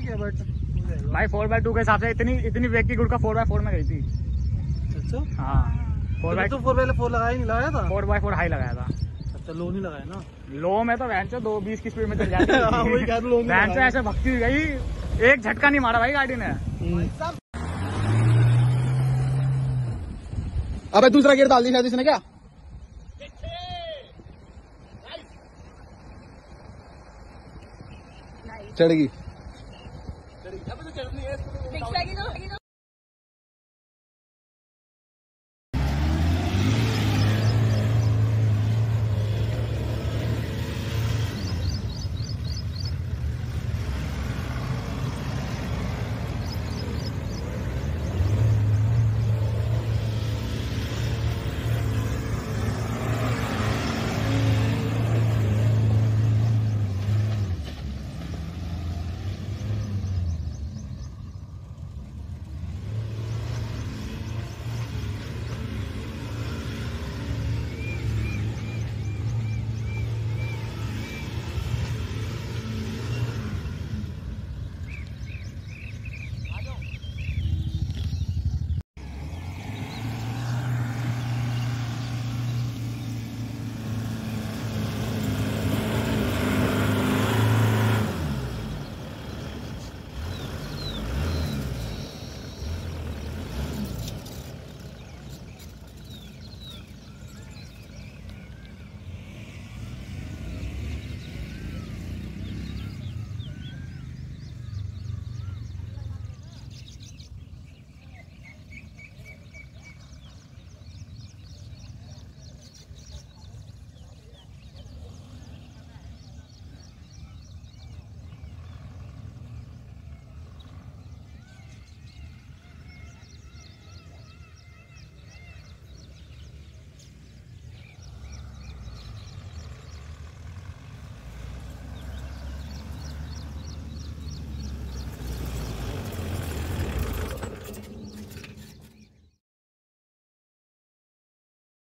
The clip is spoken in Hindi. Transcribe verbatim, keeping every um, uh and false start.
है बट भाई फोर बाई टू के हिसाब से इतनी इतनी वेग की गुड़ का फोर बाई फोर में गई थी। अच्छा हाँ फोर बाई तो फोर बाई फोर लगाया नहीं, लगाया था फोर बाई फोर हाई लगाया था। अच्छा लो नहीं लगाया ना। लो में तो वैन से दो बीस की स्पीड में चल जाती है। वैन से ऐसे भक्ति हुई गई, एक झटका नहीं मारा भाई गाड़ी ने। अबे दूसरा गियर डाल दी शायद इसने क्या? चढ़ेगी। चढ़ेगी।